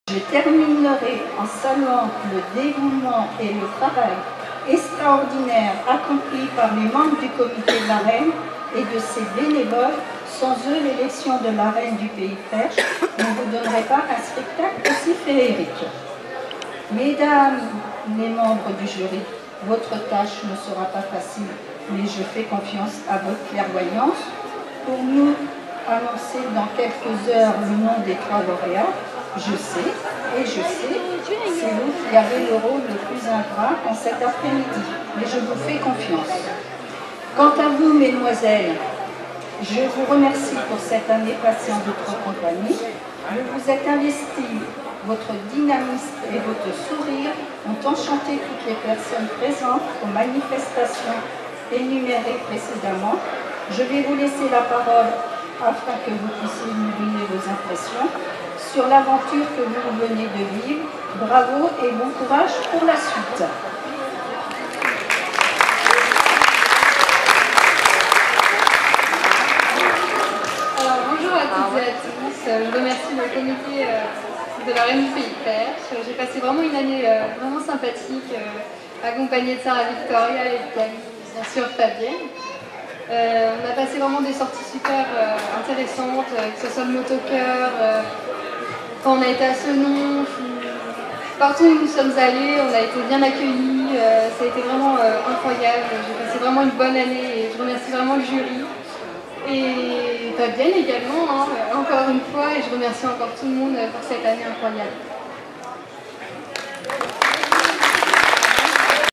Je terminerai en saluant le dévouement et le travail extraordinaire accompli par les membres du comité de la Reine et de ses bénévoles. Sans eux, l'élection de la Reine du Pays Perche ne vous donnerait pas un spectacle aussi féerique. Mesdames les membres du jury, votre tâche ne sera pas facile, mais je fais confiance à votre clairvoyance pour nous annoncer dans quelques heures le nom des 3 lauréats. Je sais, c'est vous qui avez le rôle le plus ingrat en cet après-midi, mais je vous fais confiance. Quant à vous, mesdemoiselles, je vous remercie pour cette année passée en votre compagnie. Vous vous êtes investies, votre dynamisme et votre sourire ont enchanté toutes les personnes présentes aux manifestations énumérées précédemment. Je vais vous laisser la parole afin que vous puissiez nous donner vos impressions sur l'aventure que vous venez de vivre. Bravo et bon courage pour la suite. Alors, bonjour à toutes et à tous. Je remercie le comité de la Reine du Pays Perche. J'ai passé vraiment une année vraiment sympathique, accompagnée de Sarah Victoria et bien sûr Fabienne. On a passé vraiment des sorties super intéressantes, que ce soit le motochœur, quand on a été à Senon, partout où nous sommes allés, on a été bien accueillis, ça a été vraiment incroyable. J'ai passé vraiment une bonne année et je remercie vraiment le jury. Et Fabienne également, hein, encore une fois, et je remercie encore tout le monde pour cette année incroyable.